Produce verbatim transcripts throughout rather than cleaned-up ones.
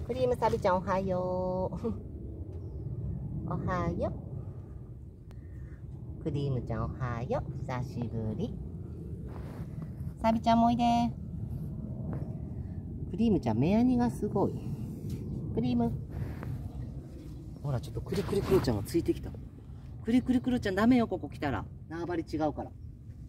クリームサビちゃんおはよう。おはよう。クリームちゃんおはよう。久しぶり。サビちゃんもおいで。クリームちゃん目やにがすごい。クリーム。ほらちょっとクリクリクロちゃんがついてきた。クリクリクロちゃんダメよ、ここ来たら。縄張り違うから。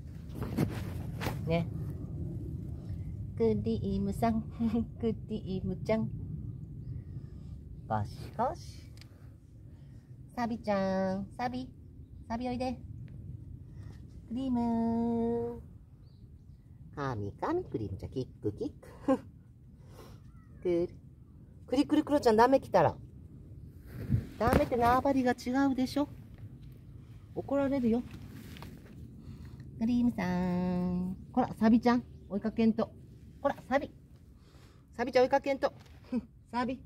ね。クリームさん、クリームちゃん。ゴシゴシ。サビちゃん、サビ、サビおいで。クリーム。かみかみ、クリームちゃん、キックキック。クリクリクリクロちゃんダメ来たら。ダメって縄張りが違うでしょ。怒られるよ。クリームさん。ほら、サビちゃん、追いかけんと。ほら、サビ。サビちゃん追いかけんと。サビ。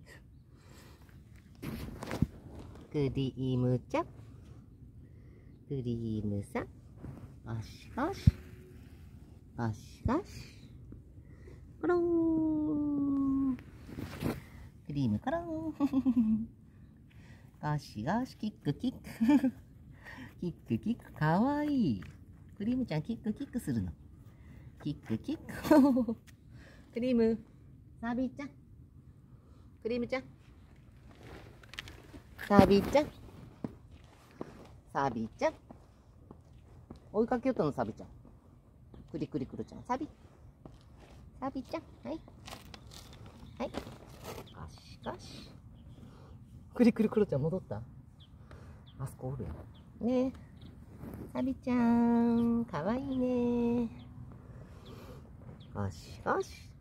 クリームちゃん。クリームさん。ゴシゴシ。ゴシゴシ。コロン。クリームコロン。ゴシゴシ、キックキック。キックキック、かわいい。クリームちゃんキックキックするの。キックキック。クリーム。サビちゃん。クリームちゃん。サビちゃん。サビちゃん。追いかけよったの、サビちゃん。クリクリクルちゃん。サビ。サビちゃん。はい。はい。ゴシゴシ。クリクリクルちゃん戻った？あそこおるよ。ねえ。サビちゃん。かわいいね。ゴシゴシ。